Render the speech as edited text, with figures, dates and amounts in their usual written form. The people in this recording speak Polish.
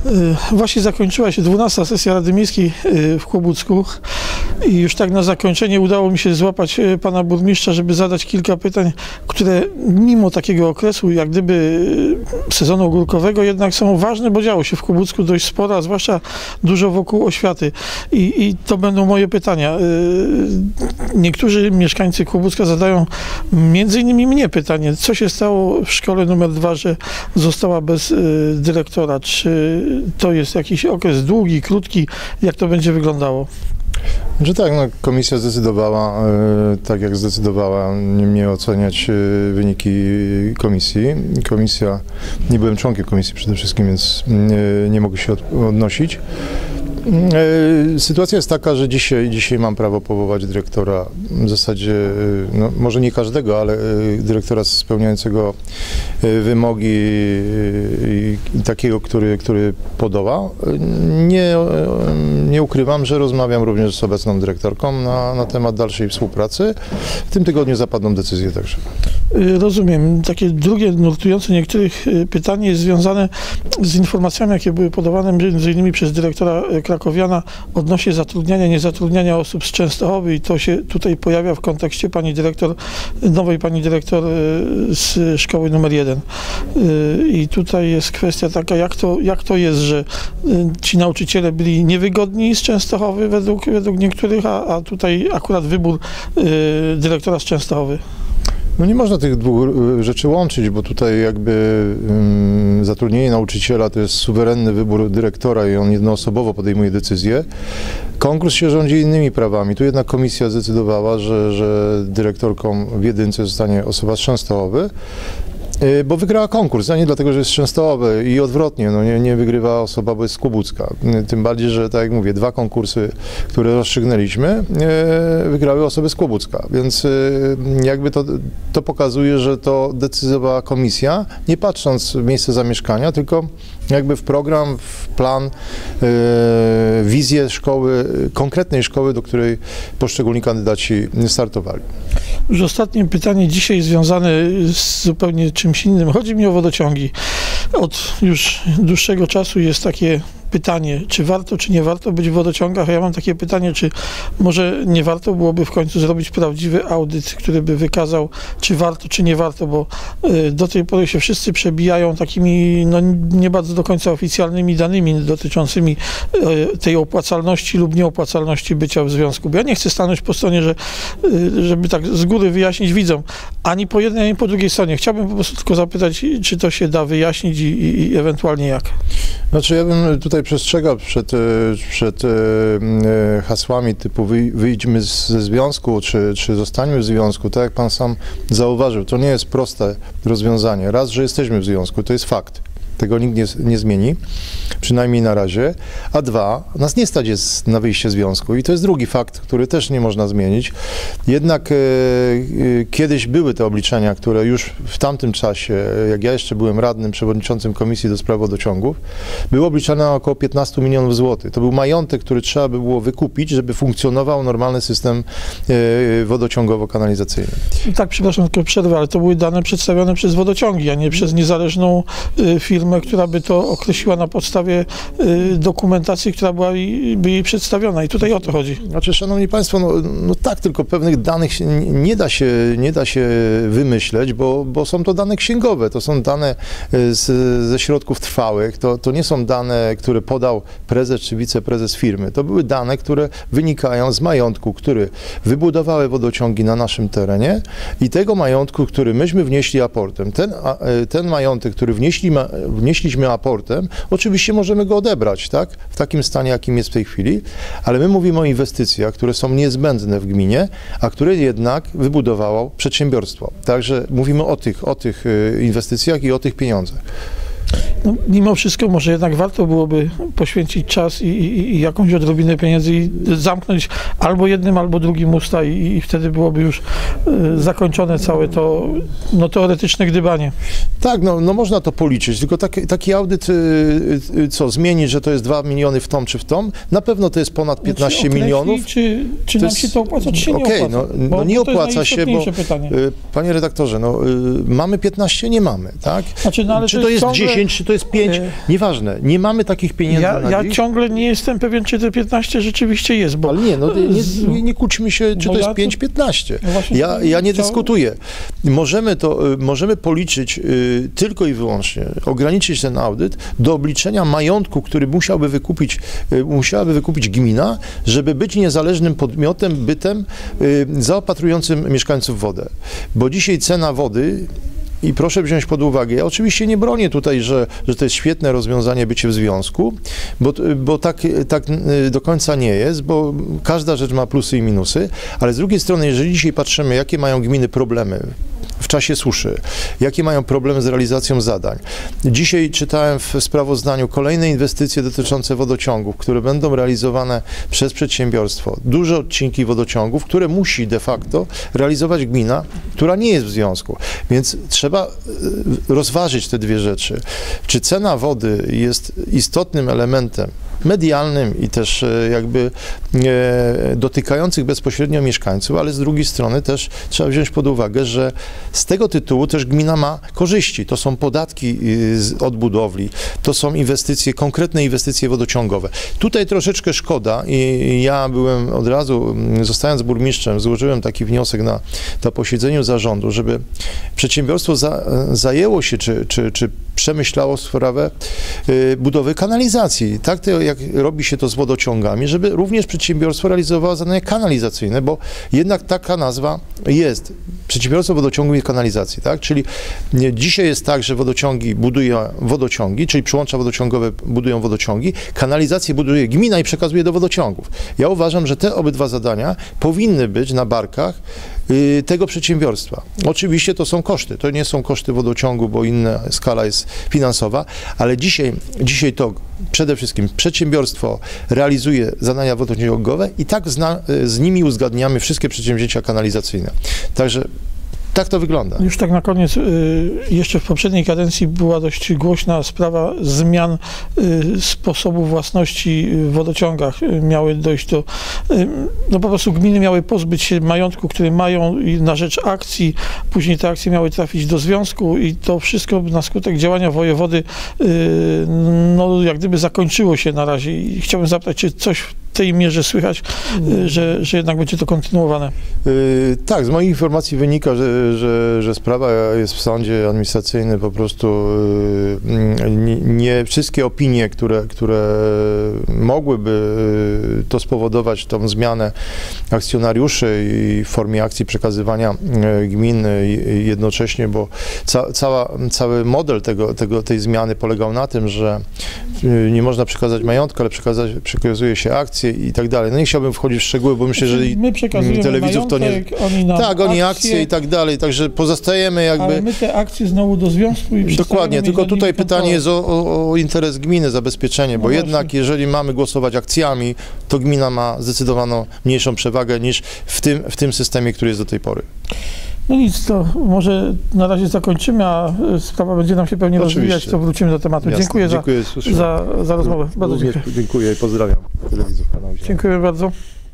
Właśnie zakończyła się 12. sesja Rady Miejskiej w Kłobucku i już tak na zakończenie udało mi się złapać pana burmistrza, żeby zadać kilka pytań, które mimo takiego okresu, jak gdyby sezonu ogórkowego, jednak są ważne, bo działo się w Kłobucku dość sporo, a zwłaszcza dużo wokół oświaty. I to będą moje pytania. Niektórzy mieszkańcy Kłobucka zadają między innymi mnie pytanie, co się stało w szkole numer 2, że została bez dyrektora? Czy to jest jakiś okres długi, krótki? Jak to będzie wyglądało? Że tak, no, komisja zdecydowała, tak jak zdecydowała, nie oceniać wyniki komisji. Komisja, nie byłem członkiem komisji przede wszystkim, więc nie mogę się odnosić. Sytuacja jest taka, że dzisiaj mam prawo powołać dyrektora, w zasadzie, no, może nie każdego, ale dyrektora spełniającego wymogi takiego, który podoła. Nie ukrywam, że rozmawiam również z obecną dyrektorką na temat dalszej współpracy. W tym tygodniu zapadną decyzje także. Rozumiem. Takie drugie, nurtujące niektórych pytanie jest związane z informacjami, jakie były podawane między innymi przez dyrektora krakowiana odnośnie zatrudniania, niezatrudniania osób z Częstochowy i to się tutaj pojawia w kontekście pani dyrektor, nowej pani dyrektor z szkoły numer 1. I tutaj jest kwestia taka, jak to jest, że ci nauczyciele byli niewygodni z Częstochowy według niektórych, a tutaj akurat wybór dyrektora z Częstochowy. No nie można tych dwóch rzeczy łączyć, bo tutaj jakby zatrudnienie nauczyciela to jest suwerenny wybór dyrektora i on jednoosobowo podejmuje decyzję. Konkurs się rządzi innymi prawami. Tu jednak komisja zdecydowała, że dyrektorką w jedynce zostanie osoba z Częstochowy, bo wygrała konkurs, a nie dlatego, że jest Częstochowy i odwrotnie, no nie wygrywa osoba, bo jest z Kłobucka. Tym bardziej, że tak jak mówię, 2 konkursy, które rozstrzygnęliśmy, wygrały osoby z Kłobucka, więc jakby to pokazuje, że to decydowała komisja, nie patrząc w miejsce zamieszkania, tylko jakby w program, w plan, wizję szkoły, konkretnej szkoły, do której poszczególni kandydaci startowali. Już ostatnie pytanie dzisiaj związane z zupełnie czymś innym. Chodzi mi o wodociągi. Od już dłuższego czasu jest takie pytanie, czy warto, czy nie warto być w wodociągach. A ja mam takie pytanie, czy może nie warto byłoby w końcu zrobić prawdziwy audyt, który by wykazał, czy warto, czy nie warto, bo do tej pory się wszyscy przebijają takimi, no nie bardzo do końca oficjalnymi danymi dotyczącymi tej opłacalności lub nieopłacalności bycia w związku. Bo ja nie chcę stanąć po stronie, żeby tak z góry wyjaśnić widzom, ani po jednej, ani po drugiej stronie. Chciałbym po prostu tylko zapytać, czy to się da wyjaśnić i ewentualnie jak. Znaczy ja bym tutaj przestrzegał przed hasłami typu wyjdźmy ze związku, czy zostańmy w związku. Tak jak pan sam zauważył, to nie jest proste rozwiązanie. Raz, że jesteśmy w związku, to jest fakt. Tego nikt nie zmieni, przynajmniej na razie. A 2, nas nie stać jest na wyjście z związku i to jest drugi fakt, który też nie można zmienić. Jednak kiedyś były te obliczenia, które już w tamtym czasie, jak ja jeszcze byłem radnym, przewodniczącym Komisji do Spraw Wodociągów, były obliczane na około 15 milionów złotych. To był majątek, który trzeba by było wykupić, żeby funkcjonował normalny system wodociągowo-kanalizacyjny. Tak, przepraszam, tylko przerwę, ale to były dane przedstawione przez wodociągi, a nie przez niezależną firmę, która by to określiła na podstawie dokumentacji, która by jej przedstawiona. I tutaj o to chodzi. Znaczy, szanowni państwo, no tak, tylko pewnych danych nie da się wymyśleć, bo są to dane księgowe, to są dane ze środków trwałych, to nie są dane, które podał prezes czy wiceprezes firmy. To były dane, które wynikają z majątku, który wybudowały wodociągi na naszym terenie i tego majątku, który myśmy wnieśli aportem. Ten majątek, który wnieśliśmy aportem, oczywiście możemy go odebrać, tak? W takim stanie, jakim jest w tej chwili, ale my mówimy o inwestycjach, które są niezbędne w gminie, a które jednak wybudowało przedsiębiorstwo. Także mówimy o tych inwestycjach i o tych pieniądzach. No, mimo wszystko może jednak warto byłoby poświęcić czas i jakąś odrobinę pieniędzy i zamknąć albo jednym, albo drugim usta i wtedy byłoby już zakończone całe to teoretyczne gdybanie. Tak, no można to policzyć, tylko taki audyt zmienić, że to jest 2 miliony w tą czy w tą? Na pewno to jest ponad 15 milionów. Czy nam się to opłaca, czy się nie opłaca? No nie opłaca się, bo pytanie. Panie redaktorze, mamy 15, nie mamy, tak? Znaczy, czy to jest 10, czy to jest 5, nieważne, nie mamy takich pieniędzy na Ja dziś. ciągle nie jestem pewien, czy te 15 rzeczywiście jest, bo... Ale nie, no nie kłóćmy się, czy to jest 5-15. No Ja nie dyskutuję. Możemy policzyć tylko i wyłącznie, ograniczyć ten audyt do obliczenia majątku, który musiałaby wykupić gmina, żeby być niezależnym podmiotem, bytem zaopatrującym mieszkańców w wodę. Bo dzisiaj cena wody, i proszę wziąć pod uwagę, ja oczywiście nie bronię tutaj, że to jest świetne rozwiązanie bycie w związku, bo tak do końca nie jest, bo każda rzecz ma plusy i minusy, ale z drugiej strony, jeżeli dzisiaj patrzymy, jakie mają gminy problemy w czasie suszy, jakie mają problemy z realizacją zadań. Dzisiaj czytałem w sprawozdaniu kolejne inwestycje dotyczące wodociągów, które będą realizowane przez przedsiębiorstwo. Duże odcinki wodociągów, które musi de facto realizować gmina, która nie jest w związku. Więc trzeba rozważyć te dwie rzeczy. Czy cena wody jest istotnym elementem medialnym i też jakby dotykających bezpośrednio mieszkańców, ale z drugiej strony też trzeba wziąć pod uwagę, że z tego tytułu też gmina ma korzyści. To są podatki od budowli, to są inwestycje, konkretne inwestycje wodociągowe. Tutaj troszeczkę szkoda i ja byłem od razu, zostając burmistrzem, złożyłem taki wniosek na posiedzeniu zarządu, żeby przedsiębiorstwo zajęło się, czy przemyślało sprawę budowy kanalizacji. Tak to, jak robi się to z wodociągami, żeby również przedsiębiorstwo realizowało zadania kanalizacyjne, bo jednak taka nazwa jest. Przedsiębiorstwo wodociągu i kanalizacji, tak? Czyli dzisiaj jest tak, że wodociągi buduje wodociągi, czyli przyłącza wodociągowe budują wodociągi, kanalizację buduje gmina i przekazuje do wodociągów. Ja uważam, że te obydwa zadania powinny być na barkach tego przedsiębiorstwa. Oczywiście to są koszty, to nie są koszty wodociągu, bo inna skala jest finansowa, ale dzisiaj to przede wszystkim przedsiębiorstwo realizuje zadania wodociągowe i tak z nimi uzgadniamy wszystkie przedsięwzięcia kanalizacyjne. Także tak to wygląda. Już tak na koniec, jeszcze w poprzedniej kadencji była dość głośna sprawa zmian sposobu własności w wodociągach. Miały dojść do, no po prostu gminy miały pozbyć się majątku, który mają na rzecz akcji, później te akcje miały trafić do związku i to wszystko na skutek działania wojewody, no jak gdyby zakończyło się na razie i chciałbym zapytać, czy coś w tej mierze słychać, że jednak będzie to kontynuowane? Tak, z moich informacji wynika, że sprawa jest w sądzie administracyjnym, po prostu nie wszystkie opinie, które mogłyby to spowodować, tą zmianę akcjonariuszy i w formie akcji przekazywania gmin jednocześnie, bo cały model tej zmiany polegał na tym, że nie można przekazać majątku, ale przekazuje się akcje i tak dalej. No nie chciałbym wchodzić w szczegóły, bo myślę, że my przekazujemy telewizów to nie... Oni akcje i tak dalej, także pozostajemy jakby... Ale my te akcje znowu do związku i Dokładnie, tylko tutaj pytanie jest o interes gminy, zabezpieczenie, bo jednak jeżeli mamy głosować akcjami, to gmina ma zdecydowaną mniejszą przewagę niż w tym systemie, który jest do tej pory. No nic, to może na razie zakończymy, a sprawa będzie nam się pewnie rozwijać, to wrócimy do tematu. Jasne. Dziękuję za rozmowę. Bardzo dziękuję. Dziękuję i pozdrawiam telewizów kanału. Dziękuję bardzo.